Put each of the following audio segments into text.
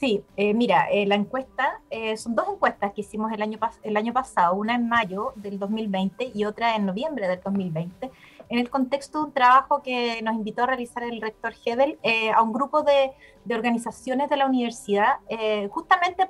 Sí, mira, la encuesta, son dos encuestas que hicimos el año pasado, una en mayo del 2020 y otra en noviembre del 2020, en el contexto de un trabajo que nos invitó a realizar el rector Hebel a un grupo de organizaciones de la universidad, justamente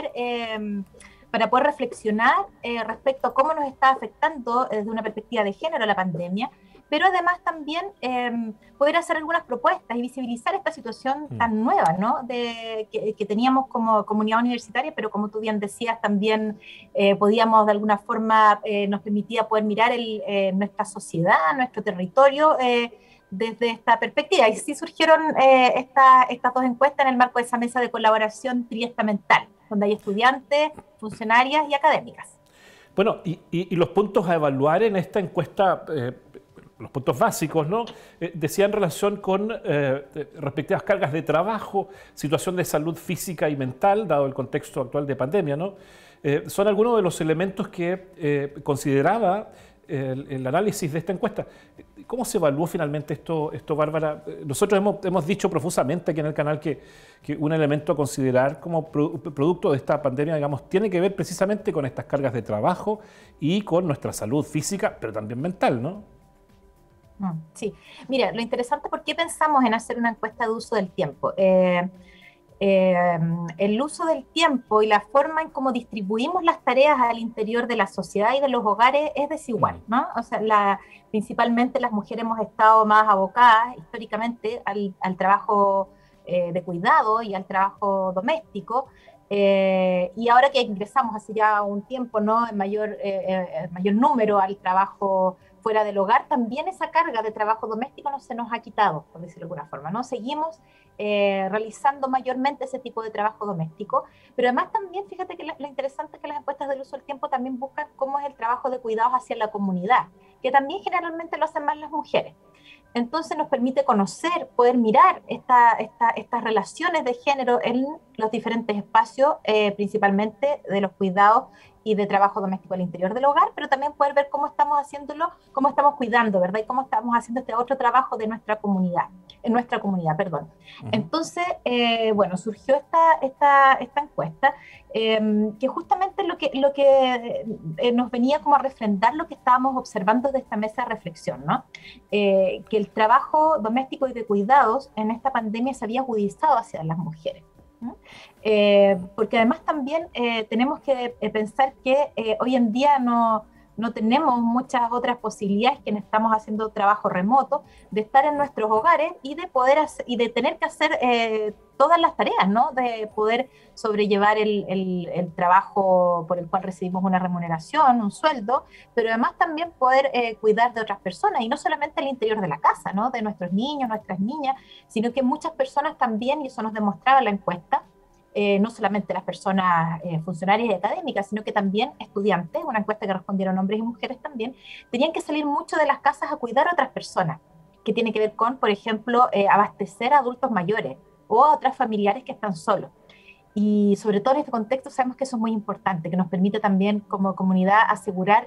para poder reflexionar respecto a cómo nos está afectando desde una perspectiva de género la pandemia, pero además también poder hacer algunas propuestas y visibilizar esta situación Mm. tan nueva, ¿no? Que teníamos como comunidad universitaria, pero como tú bien decías, también podíamos de alguna forma, nos permitía poder mirar nuestra sociedad, nuestro territorio. Desde esta perspectiva. Y sí surgieron estas dos encuestas en el marco de esa mesa de colaboración triestamental, donde hay estudiantes, funcionarias y académicas. Bueno, y los puntos a evaluar en esta encuesta, los puntos básicos, ¿no? Decían relación con respectivas cargas de trabajo, situación de salud física y mental, dado el contexto actual de pandemia, ¿no? Son algunos de los elementos que consideraba el análisis de esta encuesta. ¿Cómo se evaluó finalmente esto, Bárbara? Nosotros hemos dicho profusamente aquí en el canal que un elemento a considerar como producto de esta pandemia, digamos, tiene que ver precisamente con estas cargas de trabajo y con nuestra salud física, pero también mental, ¿no? Sí, mira, lo interesante, ¿por qué pensamos en hacer una encuesta de uso del tiempo? Eh, el uso del tiempo y la forma en cómo distribuimos las tareas al interior de la sociedad y de los hogares es desigual, Mm. ¿no? O sea, principalmente las mujeres hemos estado más abocadas históricamente al trabajo de cuidado y al trabajo doméstico. Y ahora que ingresamos hace ya un tiempo, ¿no? En mayor número al trabajo fuera del hogar, también esa carga de trabajo doméstico no se nos ha quitado, por decirlo de alguna forma, ¿no? Seguimos realizando mayormente ese tipo de trabajo doméstico, pero además también, fíjate que lo interesante es que las encuestas del uso del tiempo también buscan cómo es el trabajo de cuidados hacia la comunidad, que también generalmente lo hacen más las mujeres. Entonces nos permite conocer, poder mirar estas relaciones de género en los diferentes espacios, principalmente de los cuidados y de trabajo doméstico al interior del hogar, pero también poder ver cómo estamos haciéndolo, cómo estamos cuidando, ¿verdad? Y cómo estamos haciendo este otro trabajo de nuestra comunidad, perdón. Ujú. Entonces, bueno, surgió esta encuesta que justamente lo que nos venía como a refrendar lo que estábamos observando de esta mesa de reflexión, ¿no? Que el trabajo doméstico y de cuidados en esta pandemia se había agudizado hacia las mujeres. ¿No? Porque además también tenemos que pensar que hoy en día no tenemos muchas otras posibilidades que estamos haciendo trabajo remoto, de estar en nuestros hogares y de poder hacer, y de tener que hacer todas las tareas, ¿no? De poder sobrellevar el trabajo por el cual recibimos una remuneración, un sueldo, pero además también poder cuidar de otras personas, y no solamente al interior de la casa, ¿no? De nuestros niños, nuestras niñas, sino que muchas personas también, y eso nos demostraba la encuesta, no solamente las personas funcionarias y académicas, sino que también estudiantes, una encuesta que respondieron hombres y mujeres también, tenían que salir mucho de las casas a cuidar a otras personas, que tiene que ver con, por ejemplo, abastecer a adultos mayores o a otras familiares que están solos. Y sobre todo en este contexto sabemos que eso es muy importante, que nos permite también como comunidad asegurar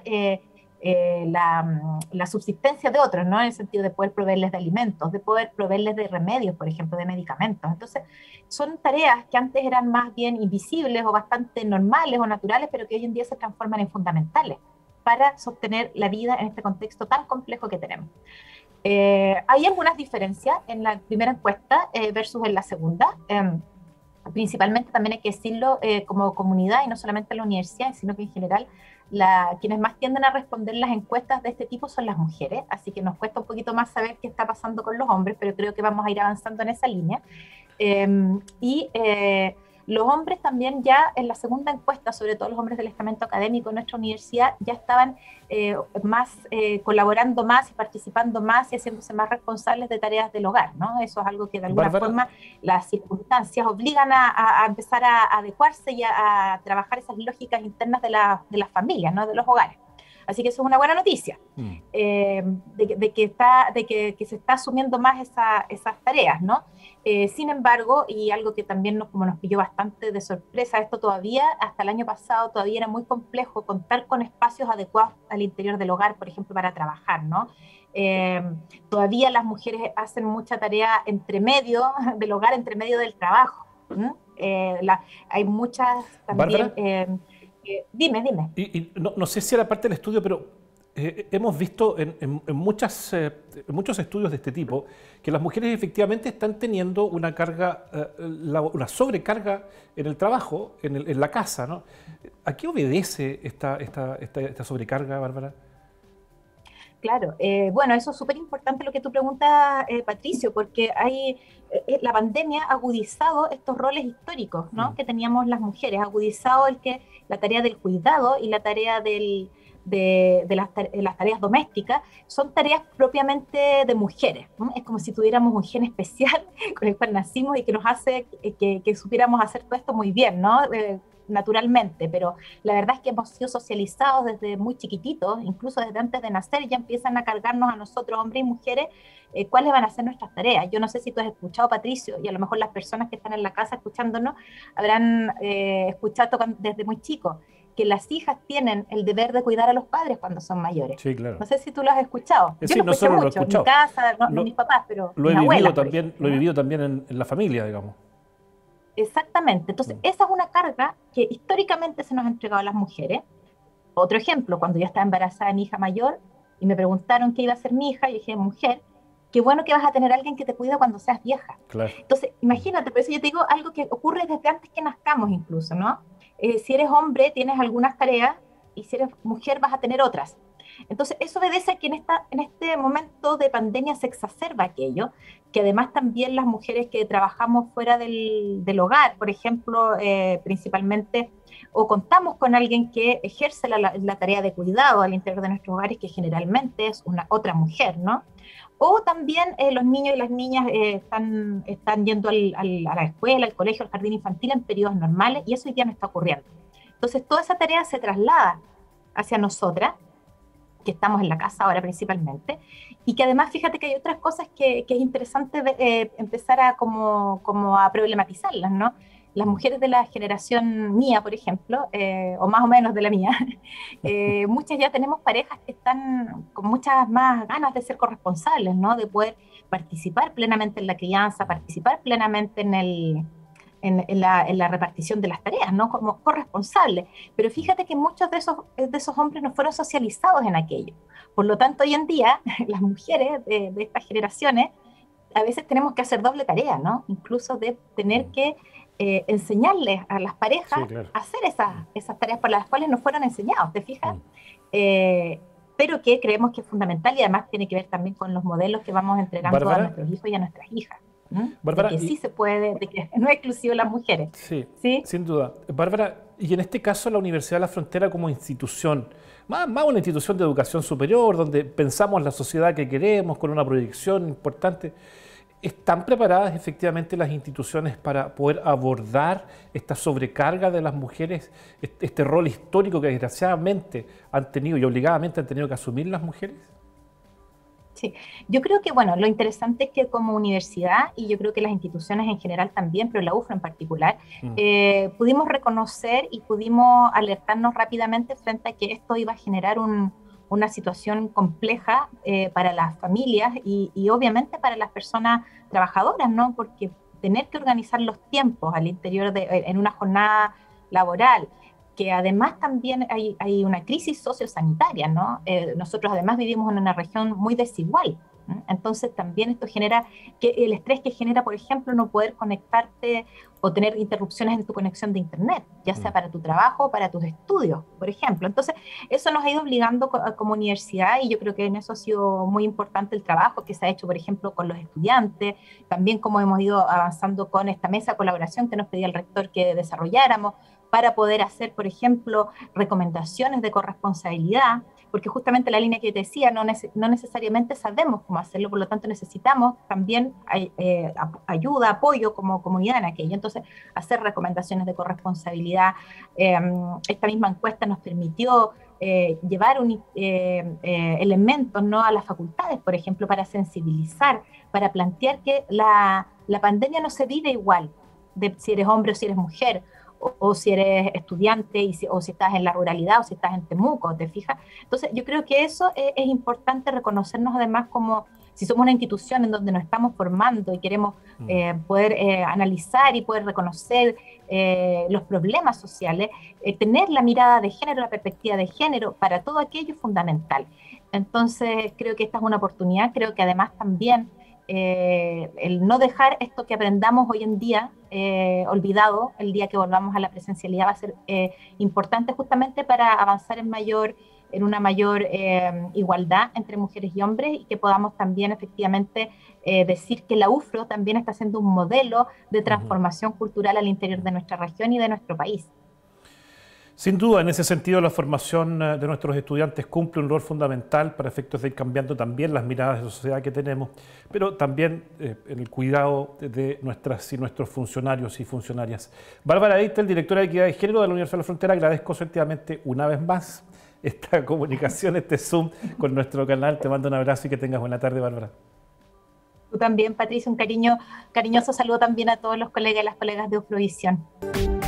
la subsistencia de otros, ¿no? En el sentido de poder proveerles de alimentos, de poder proveerles de remedios, por ejemplo, de medicamentos. Entonces, son tareas que antes eran más bien invisibles o bastante normales o naturales, pero que hoy en día se transforman en fundamentales para sostener la vida en este contexto tan complejo que tenemos. Hay algunas diferencias en la primera encuesta versus en la segunda. Principalmente también hay que decirlo como comunidad y no solamente en la universidad, sino que en general quienes más tienden a responder las encuestas de este tipo son las mujeres, así que nos cuesta un poquito más saber qué está pasando con los hombres, pero creo que vamos a ir avanzando en esa línea. Eh, y los hombres también ya en la segunda encuesta, sobre todo los hombres del estamento académico en nuestra universidad, ya estaban colaborando más y participando más y haciéndose más responsables de tareas del hogar, ¿no? Eso es algo que de alguna Bárbara, forma las circunstancias obligan a empezar a adecuarse y a trabajar esas lógicas internas de las familias, ¿no? De los hogares. Así que eso es una buena noticia, mm, que se está asumiendo más esas tareas, ¿no? Sin embargo, y algo que también como nos pilló bastante de sorpresa, esto todavía, hasta el año pasado, todavía era muy complejo contar con espacios adecuados al interior del hogar, por ejemplo, para trabajar, ¿no? Eh, Todavía las mujeres hacen mucha tarea entre medio del hogar, entre medio del trabajo. ¿Mm? Hay muchas también... Bárbara, dime. no sé si era parte del estudio, pero hemos visto en muchos estudios de este tipo que las mujeres efectivamente están teniendo una carga, una sobrecarga en el trabajo, en la casa, ¿no? ¿A qué obedece esta sobrecarga, Bárbara? Claro, bueno, eso es súper importante lo que tú preguntas, Patricio, porque la pandemia ha agudizado estos roles históricos, ¿no? Mm. Que teníamos las mujeres, ha agudizado la tarea del cuidado y la tarea de las tareas domésticas son tareas propiamente de mujeres, ¿no? Es como si tuviéramos un gen especial con el cual nacimos y que nos hace que supiéramos hacer todo esto muy bien, ¿no? Naturalmente, pero la verdad es que hemos sido socializados desde muy chiquititos, incluso desde antes de nacer, ya empiezan a cargarnos a nosotros, hombres y mujeres, cuáles van a ser nuestras tareas. Yo no sé si tú has escuchado, Patricio, y a lo mejor las personas que están en la casa escuchándonos habrán escuchado desde muy chicos, que las hijas tienen el deber de cuidar a los padres cuando son mayores. Sí, claro. No sé si tú lo has escuchado. Yo Sí, lo no escuché solo lo he mucho, en mi escuchado, casa, no, no lo, mis papás, pero lo he mis vivido abuelas, por también, ejemplo, lo he ¿no? vivido también en la familia, digamos. Exactamente. Entonces, Mm. esa es una carga que históricamente se nos ha entregado a las mujeres. Otro ejemplo, cuando yo estaba embarazada de mi hija mayor y me preguntaron qué iba a ser mi hija, y dije, mujer, qué bueno que vas a tener a alguien que te cuida cuando seas vieja. Claro. Entonces, imagínate, por eso yo te digo algo que ocurre desde antes que nazcamos incluso, ¿no? Si eres hombre, tienes algunas tareas y si eres mujer vas a tener otras. Entonces, eso obedece a que en este momento de pandemia se exacerba aquello, que además también las mujeres que trabajamos fuera del hogar, por ejemplo, principalmente, o contamos con alguien que ejerce la tarea de cuidado al interior de nuestros hogares, que generalmente es una otra mujer, ¿no? O también los niños y las niñas están yendo a la escuela, al colegio, al jardín infantil en periodos normales, y eso hoy día no está ocurriendo. Entonces, toda esa tarea se traslada hacia nosotras, que estamos en la casa ahora principalmente, y que además fíjate que hay otras cosas que es interesante empezar como a problematizarlas, ¿no? Las mujeres de la generación mía, por ejemplo, o más o menos de la mía, muchas ya tenemos parejas que están con muchas más ganas de ser corresponsables, ¿no? De poder participar plenamente en la crianza, participar plenamente en la repartición de las tareas, ¿no? Como corresponsables. Pero fíjate que muchos de esos hombres no fueron socializados en aquello. Por lo tanto, hoy en día, las mujeres de estas generaciones, a veces tenemos que hacer doble tarea, ¿no? Incluso de tener que enseñarles a las parejas Sí, claro. a hacer esas tareas por las cuales no fueron enseñados, ¿te fijas? Mm. Pero que creemos que es fundamental y además tiene que ver también con los modelos que vamos entregando a Bárbara, nuestros hijos y a nuestras hijas. ¿Mm? De Bárbara, que sí se puede, de que no es exclusivo de las mujeres. sí, ¿Sí? sin duda. Bárbara, y en este caso la Universidad de la Frontera como institución, más una institución de educación superior, donde pensamos la sociedad que queremos, con una proyección importante, ¿están preparadas efectivamente las instituciones para poder abordar esta sobrecarga de las mujeres, este rol histórico que desgraciadamente han tenido y obligadamente han tenido que asumir las mujeres? Sí, yo creo que, bueno, lo interesante es que como universidad, y yo creo que las instituciones en general también, pero la UFRO en particular, Mm. pudimos reconocer y pudimos alertarnos rápidamente frente a que esto iba a generar una situación compleja para las familias y obviamente para las personas trabajadoras, ¿no? Porque tener que organizar los tiempos al interior en una jornada laboral, que además también hay una crisis sociosanitaria, ¿no? Nosotros además vivimos en una región muy desigual, ¿no? Entonces también esto genera el estrés que genera, por ejemplo, no poder conectarte o tener interrupciones en tu conexión de internet, ya sea Mm. para tu trabajo o para tus estudios, por ejemplo. Entonces, eso nos ha ido obligando como universidad y yo creo que en eso ha sido muy importante el trabajo que se ha hecho, por ejemplo, con los estudiantes, también como hemos ido avanzando con esta mesa de colaboración que nos pedía el rector que desarrolláramos, para poder hacer, por ejemplo, recomendaciones de corresponsabilidad, porque justamente la línea que yo te decía, no necesariamente sabemos cómo hacerlo, por lo tanto necesitamos también ayuda, apoyo como comunidad en aquello. Entonces, hacer recomendaciones de corresponsabilidad. Esta misma encuesta nos permitió llevar elementos, ¿no?, a las facultades, por ejemplo, para sensibilizar, para plantear que la pandemia no se vive igual, de si eres hombre o si eres mujer, o si eres estudiante, o si estás en la ruralidad, o si estás en Temuco, ¿te fijas? Entonces, yo creo que eso es importante reconocernos además como si somos una institución en donde nos estamos formando y queremos poder analizar y poder reconocer los problemas sociales, tener la mirada de género, la perspectiva de género, para todo aquello es fundamental. Entonces, creo que esta es una oportunidad, creo que además también el no dejar esto que aprendamos hoy en día olvidado, el día que volvamos a la presencialidad, va a ser importante justamente para avanzar en una mayor igualdad entre mujeres y hombres, y que podamos también efectivamente decir que la UFRO también está siendo un modelo de transformación cultural al interior de nuestra región y de nuestro país. Sin duda, en ese sentido, la formación de nuestros estudiantes cumple un rol fundamental para efectos de ir cambiando también las miradas de la sociedad que tenemos, pero también en el cuidado de nuestras y nuestros funcionarios y funcionarias. Bárbara Eitel, directora de Equidad de Género de la Universidad de la Frontera, agradezco efectivamente una vez más esta comunicación, este Zoom con nuestro canal. Te mando un abrazo y que tengas buena tarde, Bárbara. Tú también, Patricia, un cariñoso saludo también a todos los colegas y las colegas de UFROvisión.